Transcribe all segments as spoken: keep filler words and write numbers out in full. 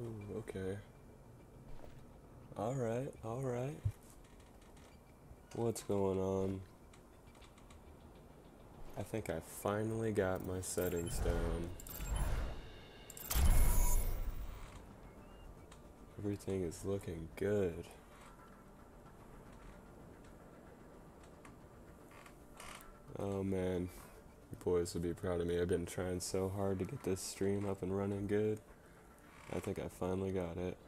Ooh, okay. Alright, alright. What's going on? I think I finally got my settings down. Everything is looking good. Oh man, you boys will be proud of me. I've been trying so hard to get this stream up and running good. I think I finally got it.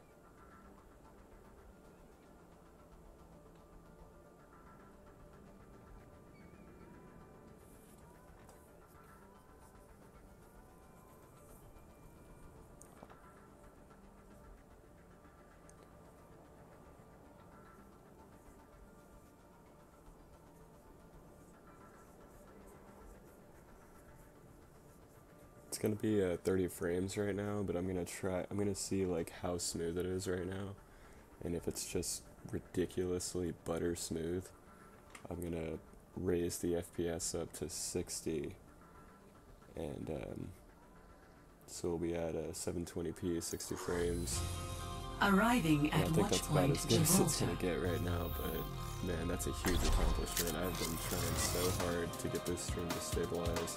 It's gonna be uh, thirty frames right now, but I'm gonna try, I'm gonna see like how smooth it is right now, and if it's just ridiculously butter smooth, I'm gonna raise the F P S up to sixty, and um, so we'll be at uh, seven twenty p, sixty frames. Arriving at I think that's about as good as it's Gibraltar. gonna get right now, but man, that's a huge accomplishment. I've been trying so hard to get this stream to stabilize.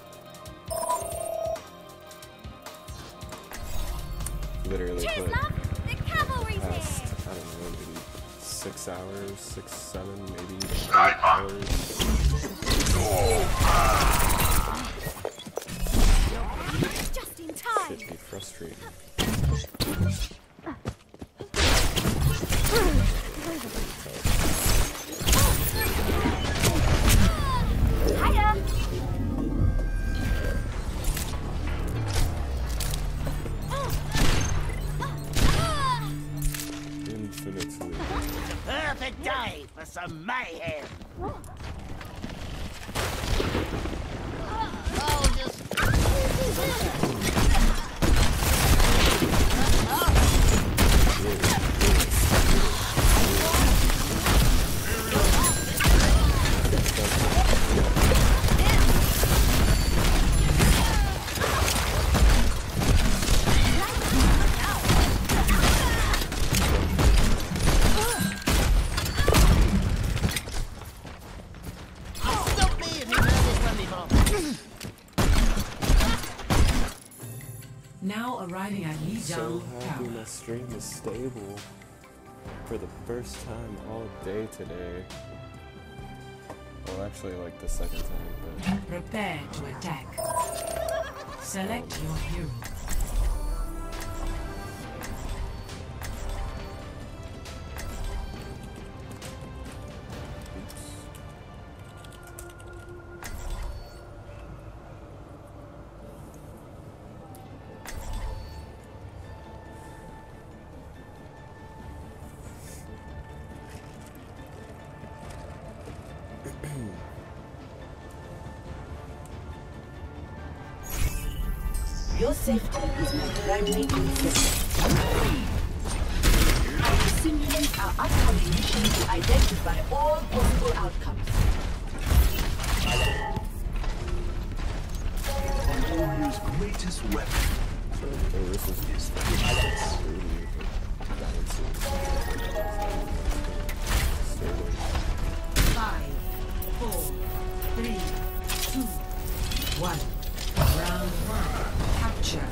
Literally Cheers, put love! The cavalry's past, here! I don't know, maybe six hours, six, seven, maybe eight hours. Just in time! Shit be frustrating. Hiya! Infinitely. Perfect day for some mayhem. Oh, just... Stop me if you've heard this one before. Now arriving at So Lijiang happy Tower. my stream is stable for the first time all day today. Well, actually, like the second time, but Prepare to attack. Select your hero. Your safety is my primary concern. I will simulate our upcoming mission to identify all possible outcomes. A warrior's greatest weapon so oh, this is is really balancing. Stable. Five, four, three, two, one. Round one. Capture.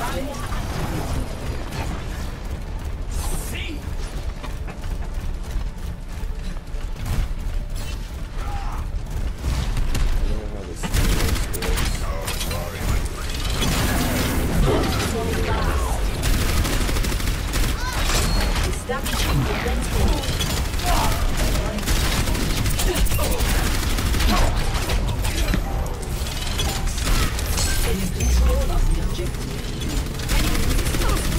See? I don't know how this works. Establishing defense line. It is control of the objective.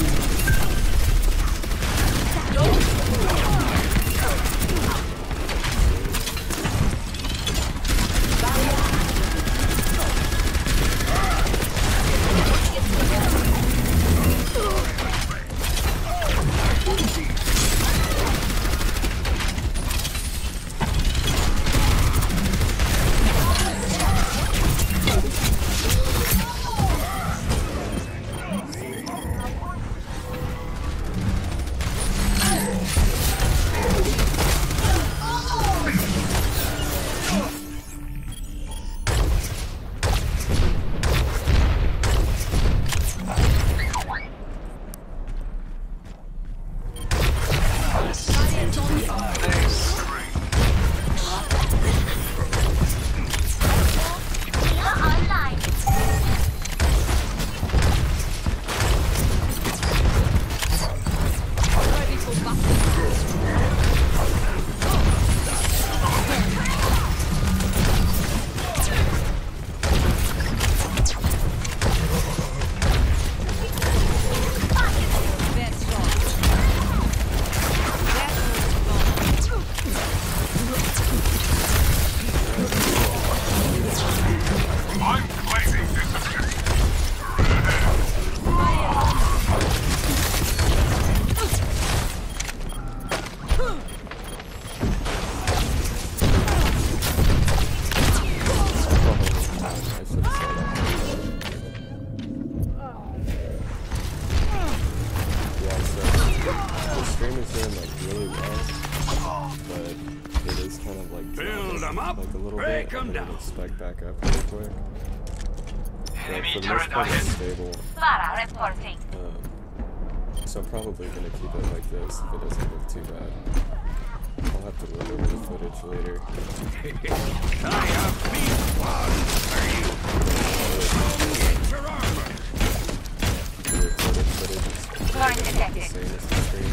back up real quick. But for the most part, it's stable. Clara reporting. Um, so I'm probably gonna keep it like this if it doesn't look too bad. I'll have to look over the footage later. The recorded footage is Current the detected. same as the stream.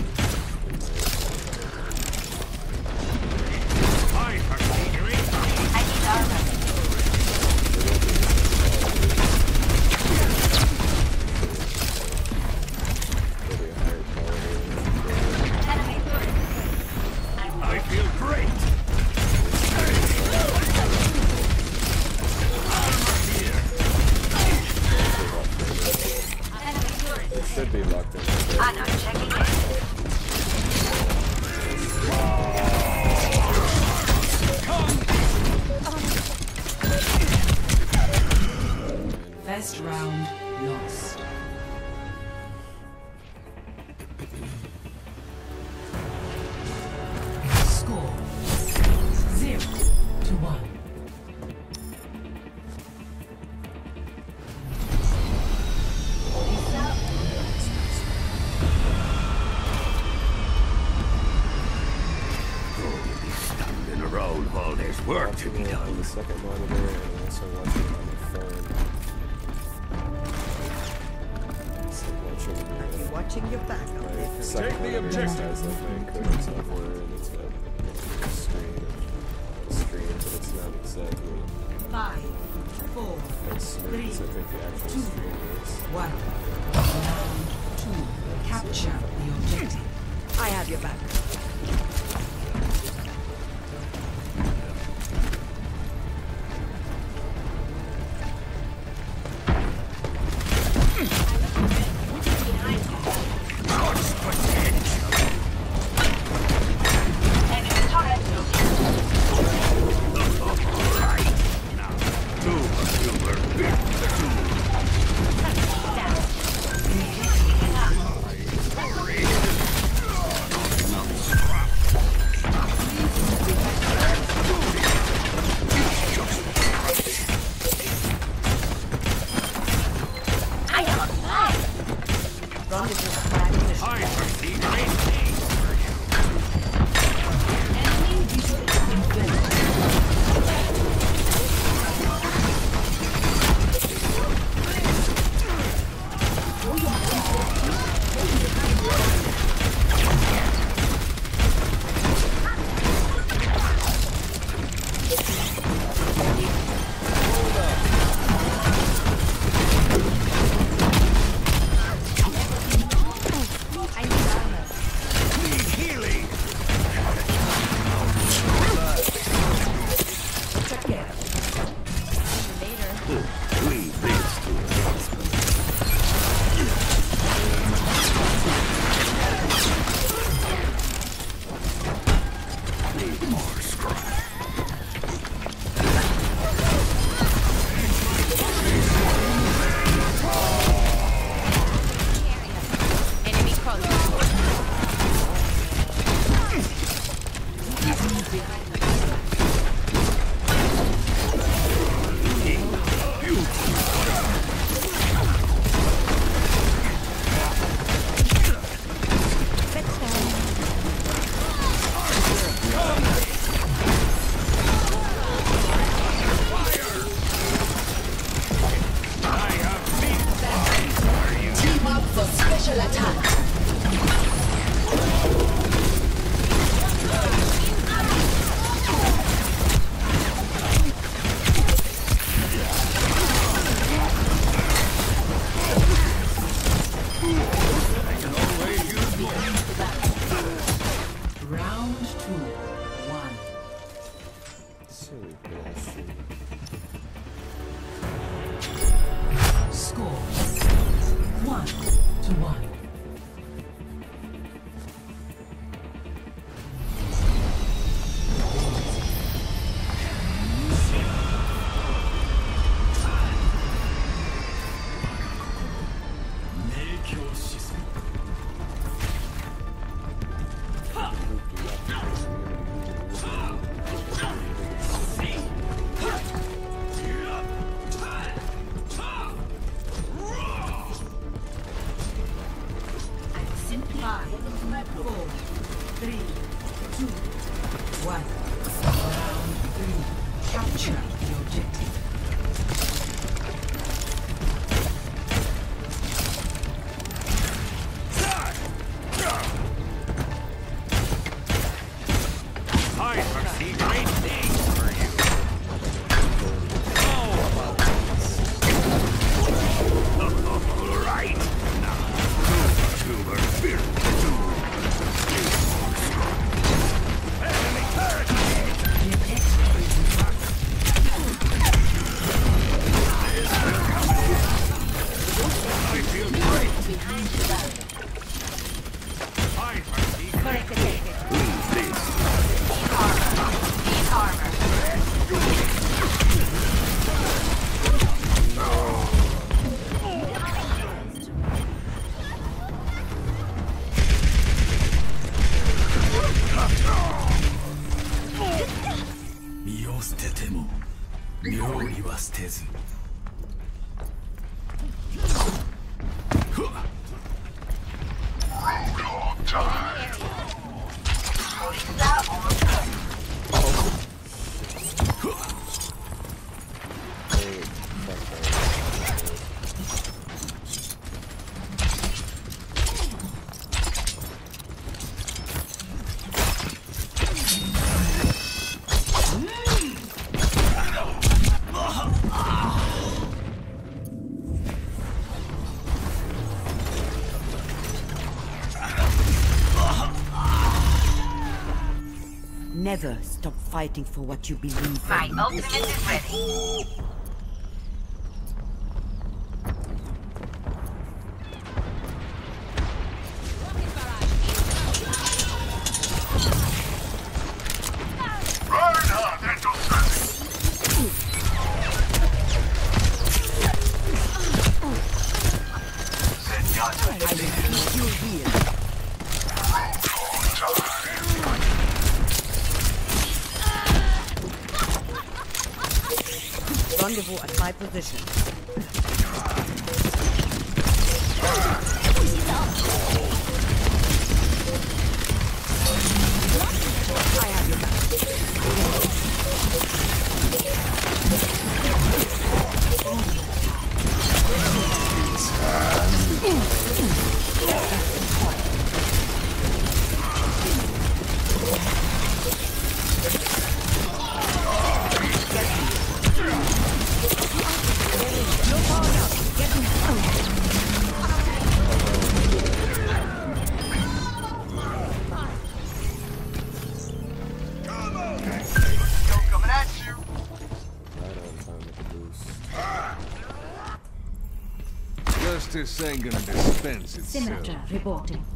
I need armor. It'll be a higher quality. Enemy turret. I feel great. Enemy turret. It should be locked in. Ana checking in. First round lost. Score zero to one. Standing around while there's work to be Watching it on done. the second monitor and also watching it on the phone. So watching the, Watching your back up my there. second monitor just has like my encoding software and it's got a screen of the stream, but it's not exactly Five, four, as smooth as I think the actual two, stream is. one. Round two. Capture the objective. I have your back. Enemy turret. I am alive. Run this is for ammunition. I foresee great things. Enemy visual influence. I need armor. Need healing. Check it out. Later. We this to a husband. Need more scrap. Enemy close. Team up for special attack. Round two. One. Silly bastard. Score one to one. てず。 Never stop fighting for what you believe in. My ultimate is ready. Rendezvous at my position. I have your back. Justice ain't gonna dispense itself. Symmetra reporting.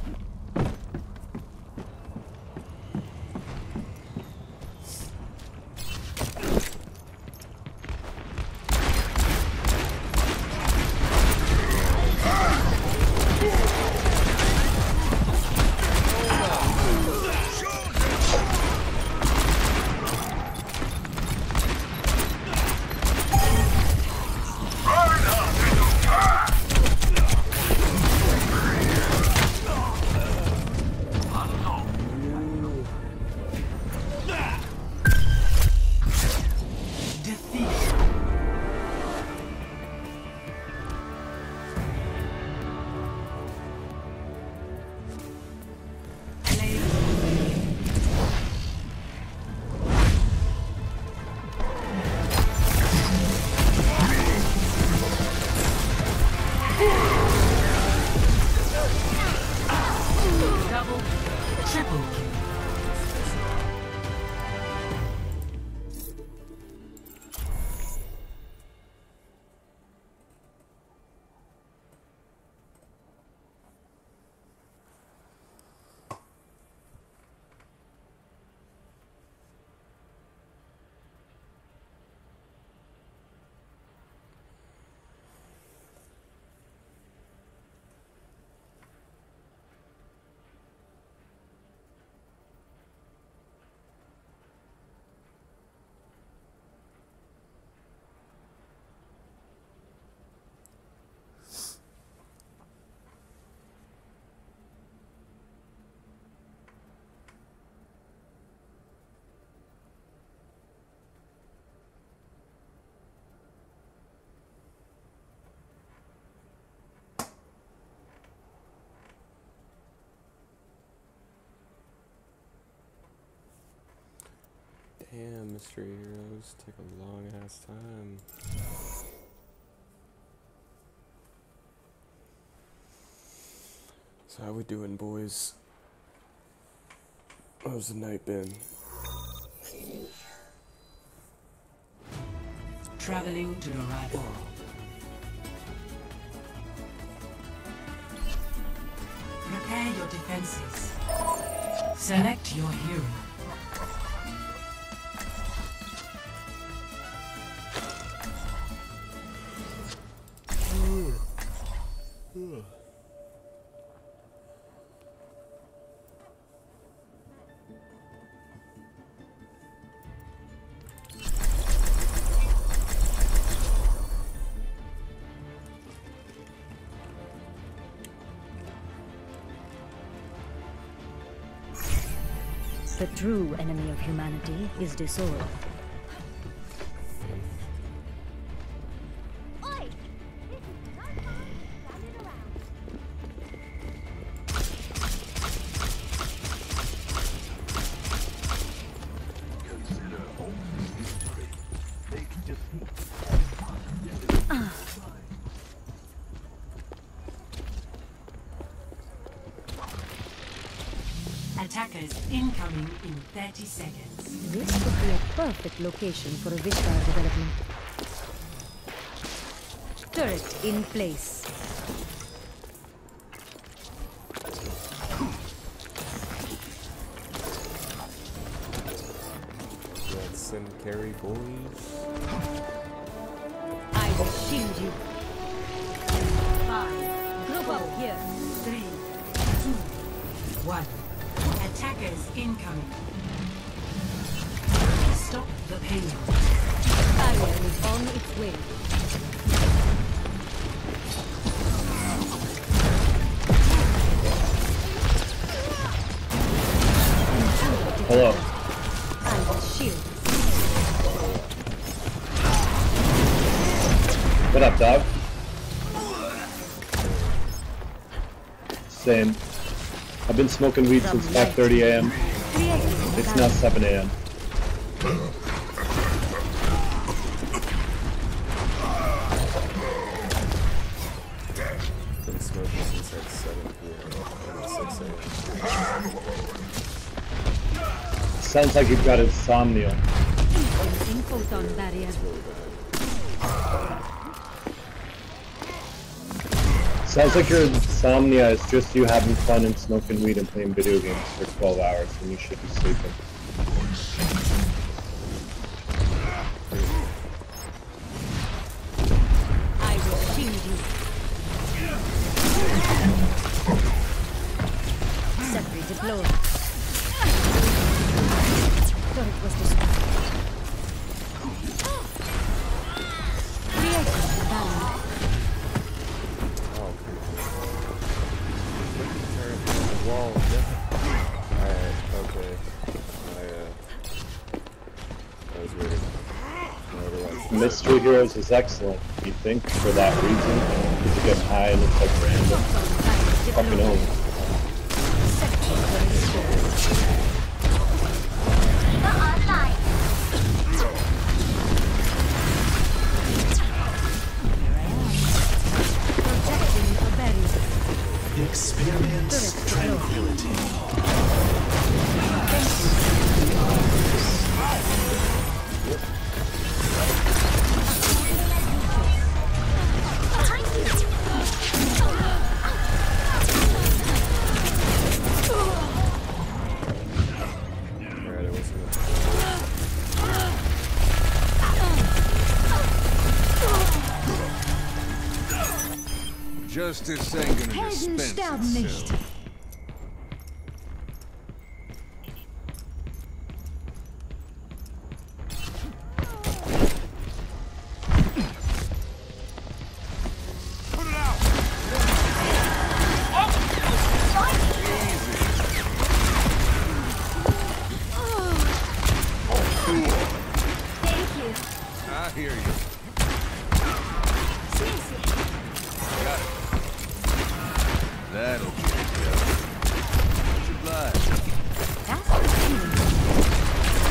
Damn, mystery heroes take a long ass time. So how we doing, boys? How's the night been? Traveling to the right world. Prepare your defenses. Select your hero. The true enemy of humanity is disorder. Attackers incoming in thirty seconds. This would be a perfect location for a Vishkar development. Turret in place. Let's send carry boys. I will shield you. Five, Group up here. three, two, one. Attackers incoming. Stop the payload. Barrier is on its way. Hello. I will shield. What up, dog? Same. I've been smoking weed since five thirty a m It's now seven a m Been smoking since like seven p m or six a m Sounds like you've got insomnia. Using photon barrier. Sounds like your insomnia is just you having fun and smoking weed and playing video games for twelve hours when you should be sleeping. I will shield you. Sentry deployed. Turret was destroyed. Creating balance. Wall, yeah. Alright, okay. I, uh... That was weird. Overwatch. Mystery Heroes is excellent, you think, for that reason. Because you get high and it's like random. Fucking home. Experience tranquility. Alright, it wasn't Justice ain't gonna dispense itself. I hear you. Got it. That'll get it done. Much obliged. That's the feeling.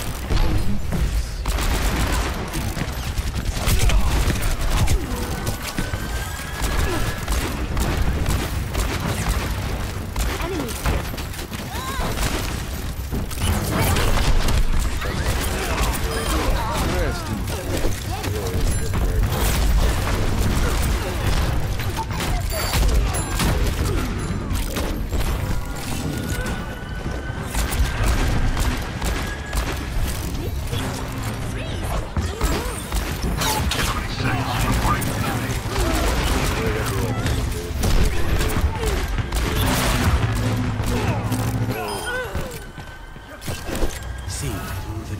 Enemies here. Rest in see through the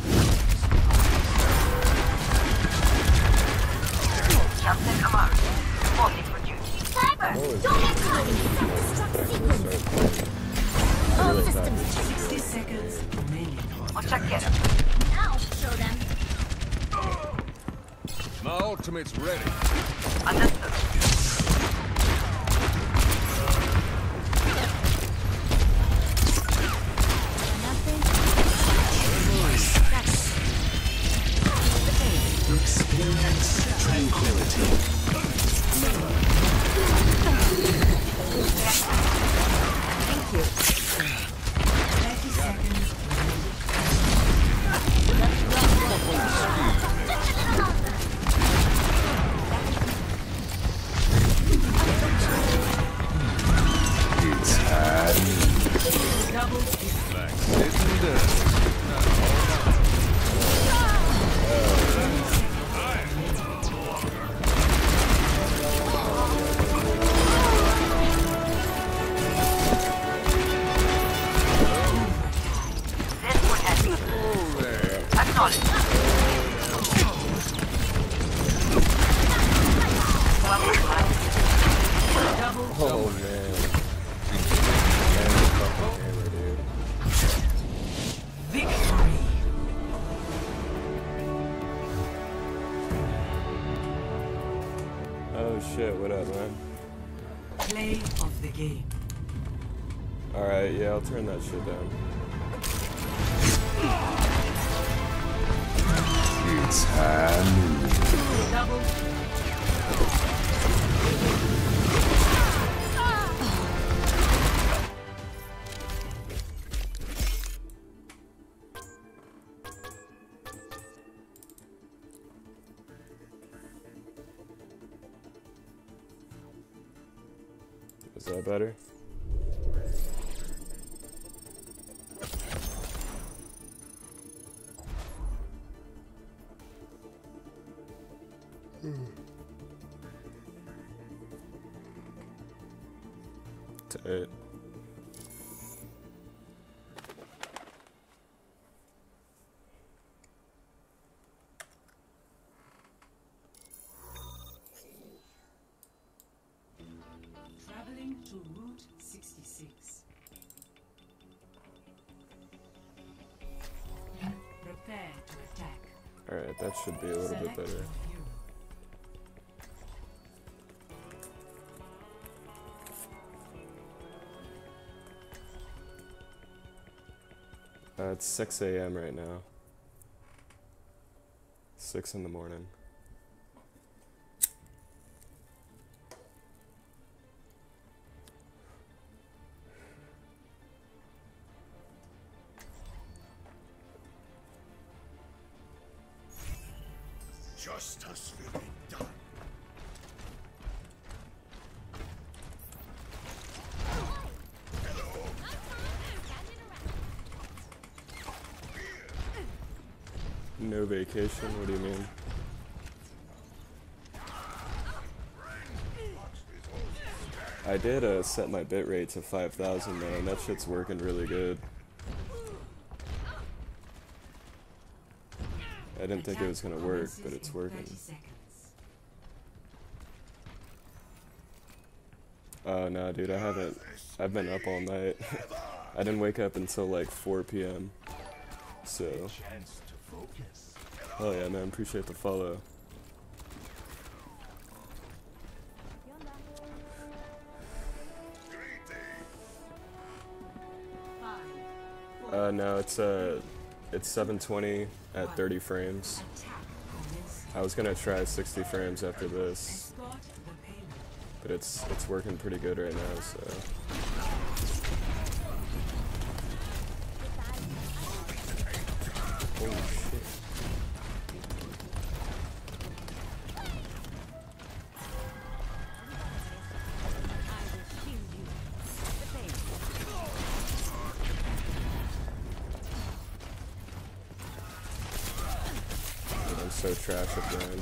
Captain Amar, reporting for duty. Sniper, don't get caught in the self-destruct sequence. really bad. sixty seconds remaining. I'll check it. I'll show them. My ultimate's ready. Understood. Experience tranquility. Thank you. thirty seconds It's time. double Isn't it? This one has me. Acknowledged. Oh man. Man, the fucking hammer, dude. victory. Oh shit, what up, man? Play of the game. Alright, yeah, I'll turn that shit down. It's time. Double Is that better? Tight. traveling to Route sixty-six. Prepare to attack. Alright, that should be a little bit Select better. your hero. Uh, it's six A M right now. Six in the morning. Justice will be done. No vacation? What do you mean? I did uh, set my bitrate to five thousand though, and that shit's working really good. I didn't think it was gonna work, but it's working. Oh no, dude, I haven't. I've been up all night. I didn't wake up until like four P M So. Oh yeah, man, appreciate the follow. Uh, no, it's uh, it's seven twenty at thirty frames. I was gonna try sixty frames after this, but it's it's working pretty good right now. So. Holy shit. I'm so trash at Brian.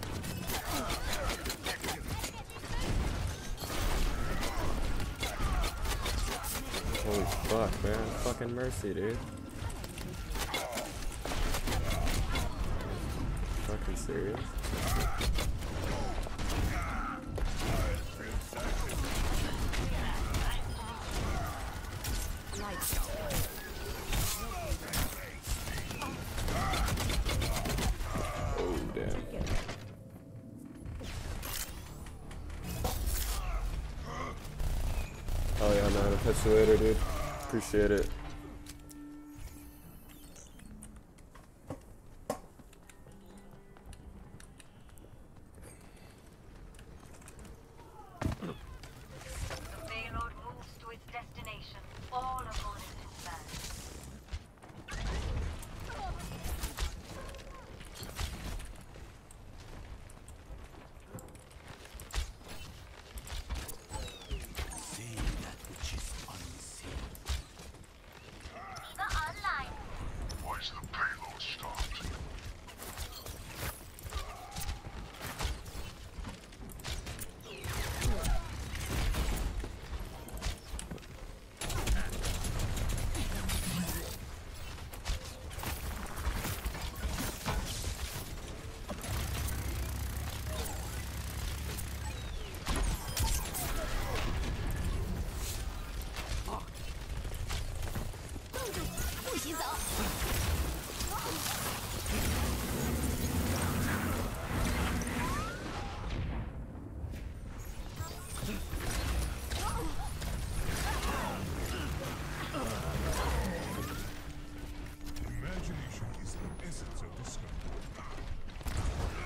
Holy fuck, man. Fucking mercy, dude. Fucking serious? Lights. man. I'll catch you later, dude. Appreciate it. Payload moves to its destination. All according to plan. See that which is unseen. Viva online. Why's the payload stopped? Imagination is the essence of discovery.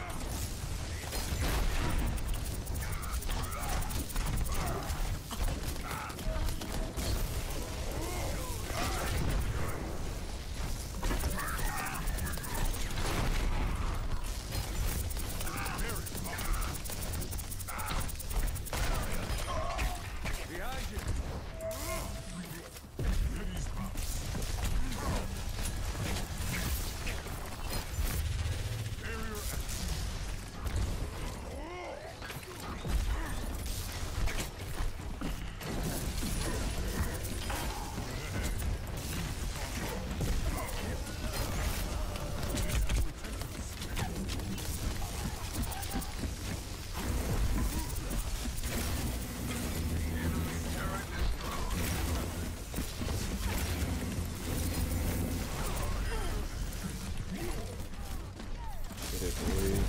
Get it, boy.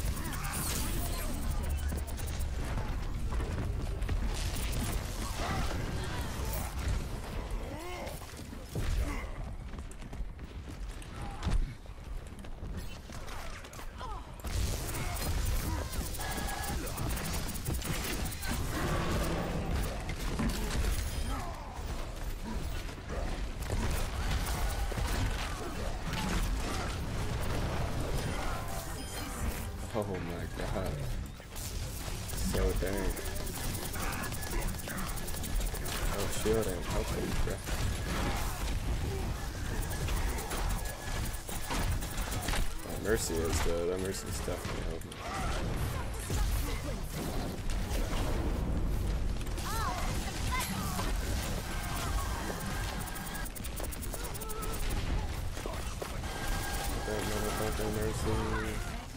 Oh my god. So dang. Oh, shielding. Helping, bro. Oh, Mercy is though. That Mercy's definitely helping. That motherfucking Mercy.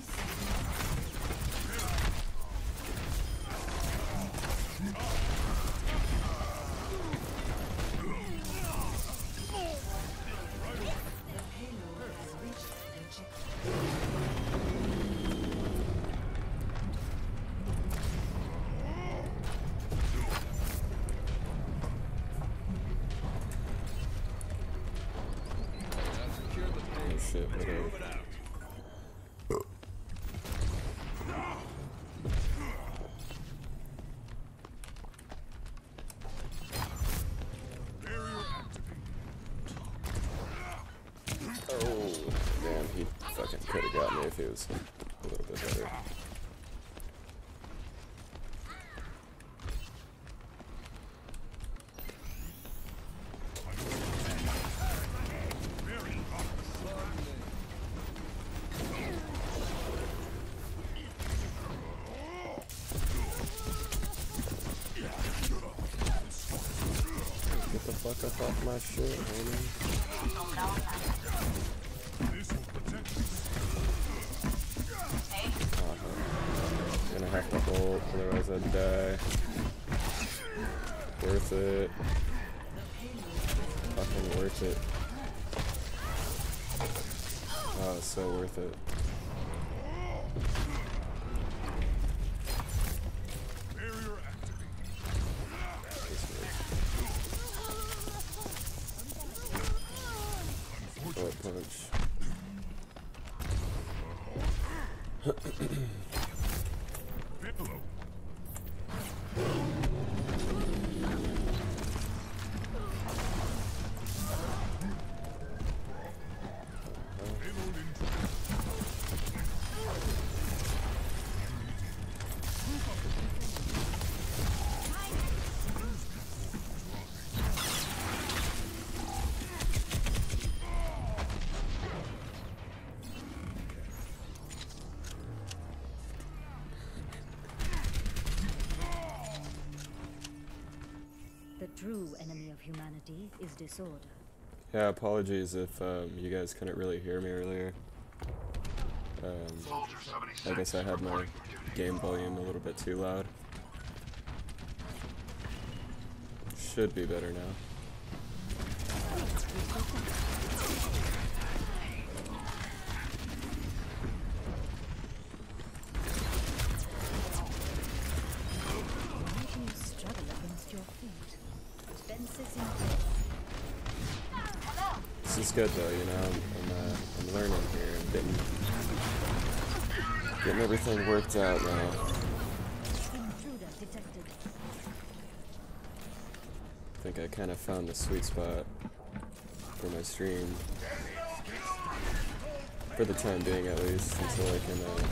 Oh shit, whatever. Oh, damn, he fucking could have got me if he was a little bit better. Get the fuck up off my shit, homie. Uh-huh. Gonna have to hold, otherwise I'd die. Worth it. Fucking worth it. Oh, it's so worth it. This works. true enemy of humanity is disorder. Yeah, apologies if um, you guys couldn't really hear me earlier. Um, I guess I had my game volume a little bit too loud. Should be better now. Why do you struggle against your fate? Defenses in place. This is good though, you know. I'm I'm, uh, I'm learning here. I'm getting getting everything worked out now. Intruder detected. I think I kind of found the sweet spot for my stream. For the time being, at least, until I can uh,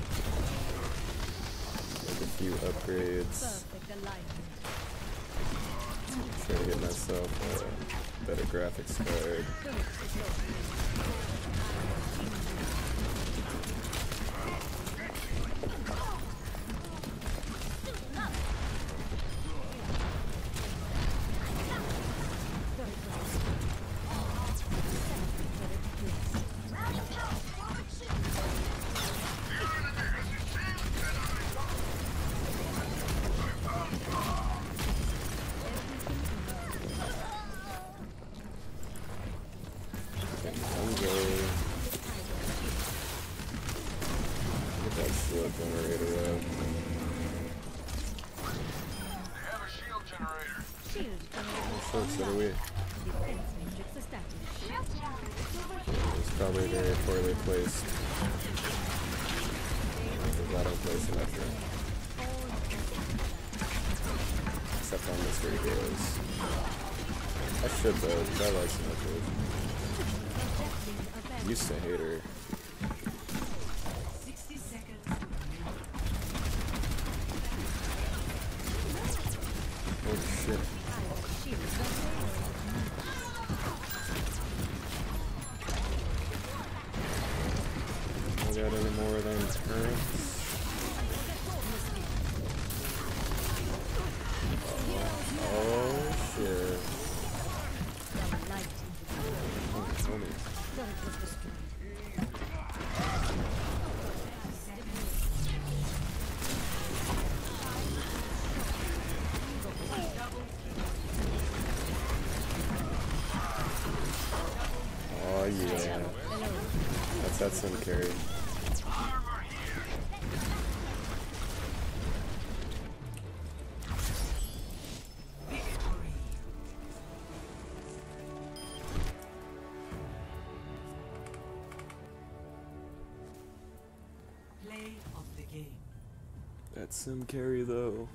make a few upgrades. Perfect alignment. Try to get myself a better graphics card. So do we. It's probably very poorly placed. Because I don't play Symmetra. Except on Mister Heroes. I should though, because I like Symmetra. Used to hate her. sixty seconds. Oh shit. I got any more of them turrets? Oh, oh shit. Oh, tell me. Oh yeah. That's that some carry. Play of the game. That's some carry though.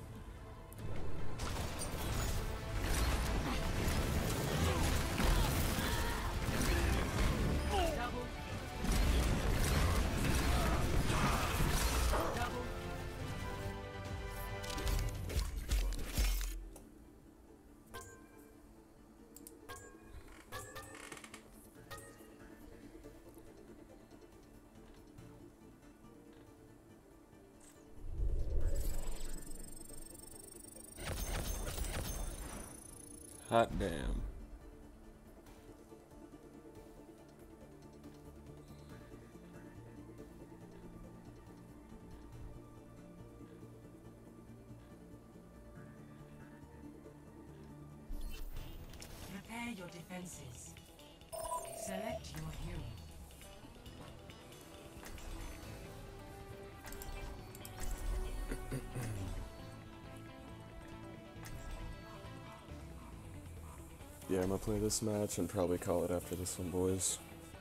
Hot damn. Prepare your defenses. Select your hero. Yeah, I'm gonna play this match and probably call it after this one, boys.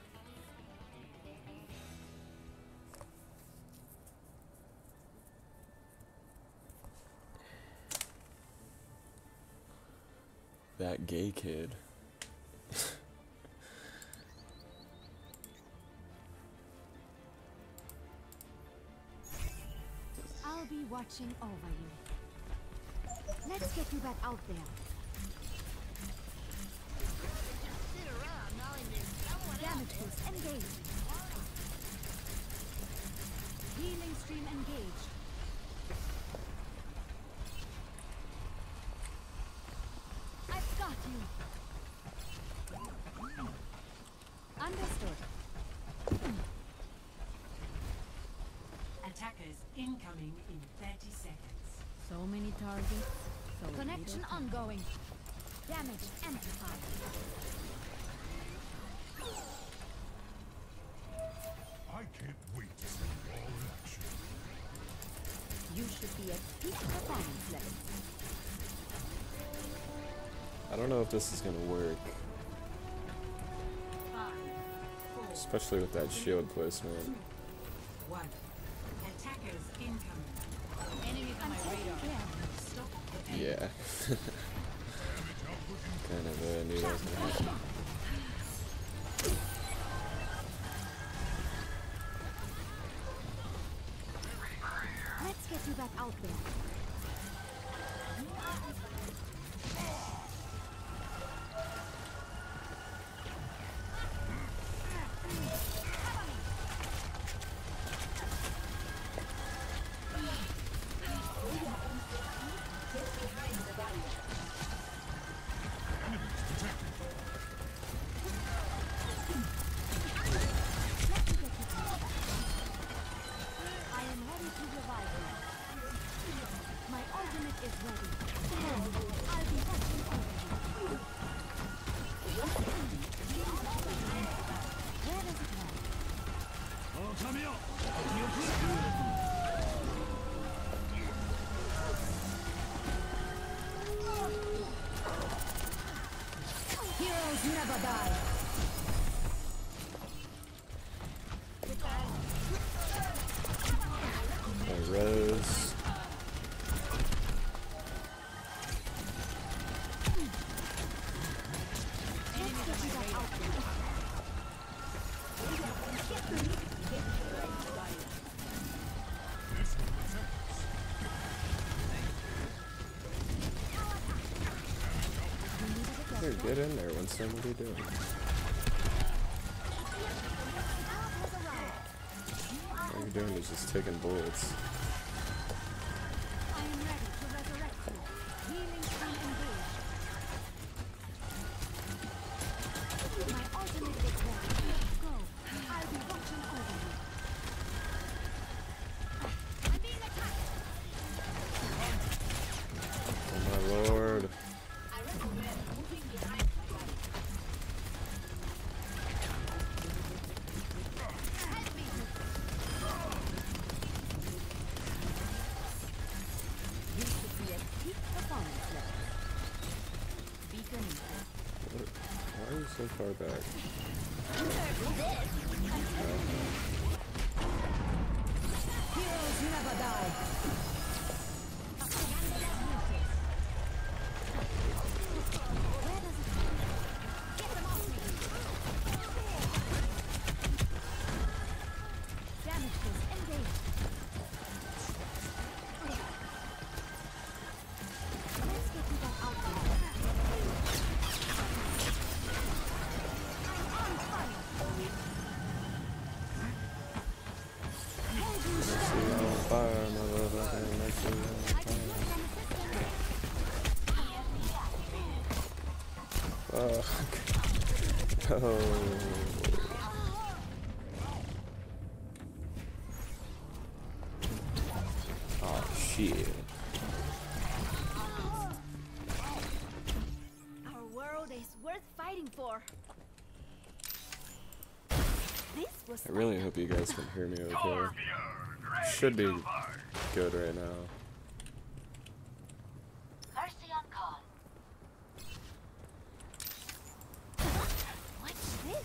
That gay kid. I'll be watching over you. Let's get you back out there. Damage boost engaged. Healing stream engaged. Got you. Understood. Attackers incoming in thirty seconds. So many targets. So connection ongoing. Damage amplified. I can't wait to see you all in action. You should be at peak performance level. I don't know if this is gonna work, Five, four, especially with that shield placement. one. Attackers incoming. Enemies on my radar. Stop the pain. Yeah. Kind of uh, knew that was gonna happen. Let's get you back out there. I am ready to revive you. My ultimate is ready. I'll be watching over you. Where does it go? Heroes never die. My Rose. Here, get in there, Winston. What are you doing? All you're doing is just taking bullets. I am ready to resurrect you. Healing stream engaged. My ultimate is ready. Go. I'll be watching over you. I'm being attacked. Oh my lord. Help me. You should be at peak performance level. Beacon. Why are you so far back? Heroes never die. Where does it go? Get them off me. Damage force engaged. Let's get you back out there. I'm on fire. Hold you Next steady. to you on fire, motherfucker. Next to you on I can fire. use some assistance. Fuck. Oh. Oh shit. Our world is worth fighting for. This was I really hope you guys can hear me okay. Should be good right now. Mercy on call. What's this?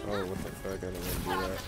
Oh, what the fuck? I didn't want to do that.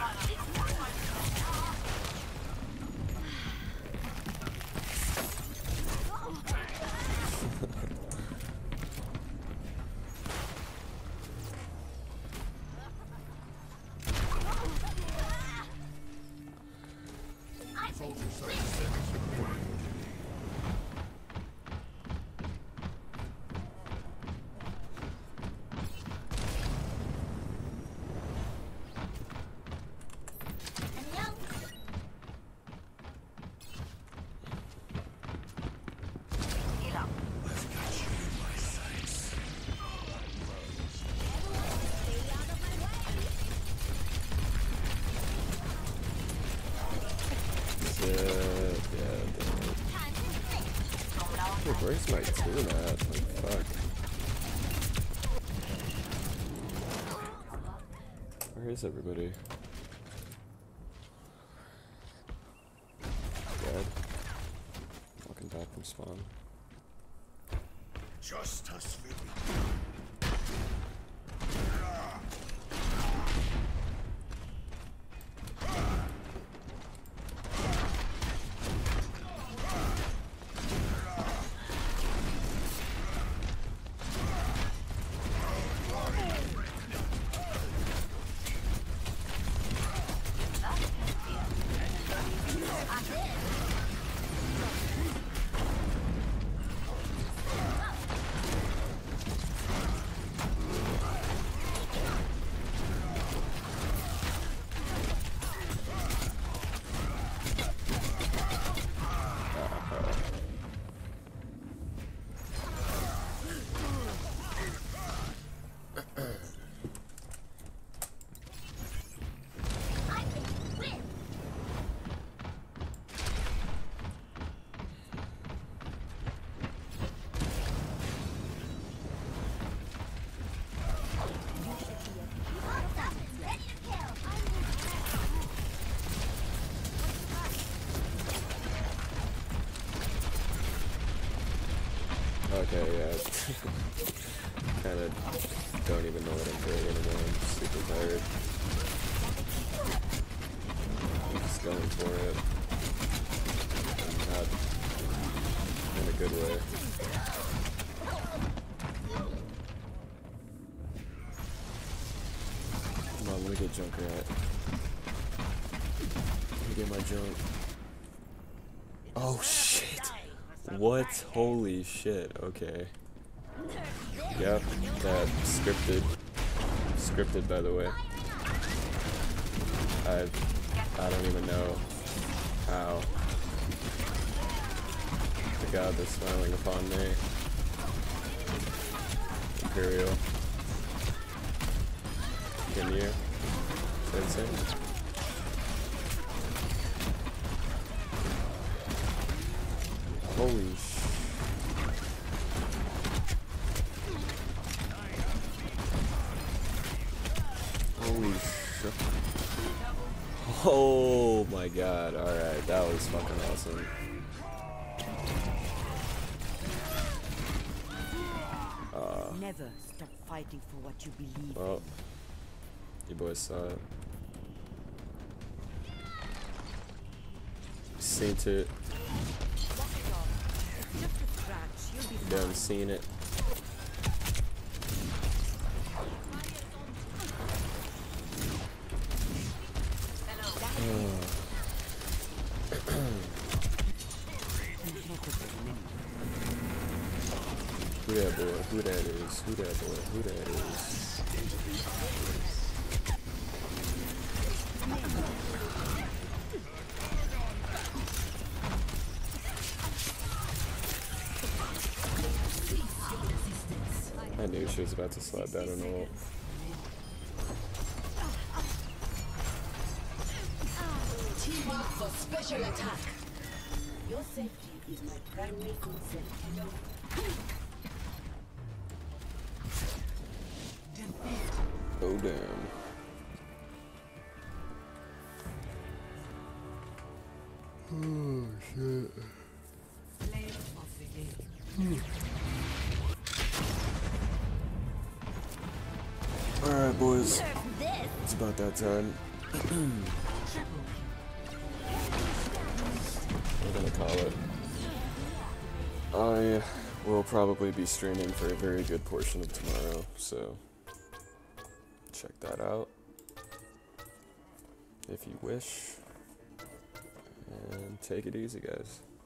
Where's my tune at? Like, fuck. Where is everybody? Dead. Walking back from spawn. Just us, Philly. Okay, yeah. Kinda don't even know what I'm doing anymore. I'm super tired. I'm just going for it. I'm not in a good way. Come on, let me get Junkrat. Let me get my junk. Oh shit! What? Holy shit, okay. Yep, that scripted. Scripted, by the way. I I don't even know how. The god that's smiling upon me. Imperial. Can you? That's it. Holy sh... Holy sh... Oh my god, alright, that was fucking awesome. Uh, Never stop fighting for what you believe. Well, you boys saw it. Seen it. Done seen it. Who that boy? Who that is? Who that boy? Who that is? I knew she was about to slide down an ult. Team up for special attack. Your safety is my primary concern. Oh damn. Oh shit. Alright boys. about that time. We're gonna call it. I will probably be streaming for a very good portion of tomorrow, so check that out if you wish. And take it easy, guys.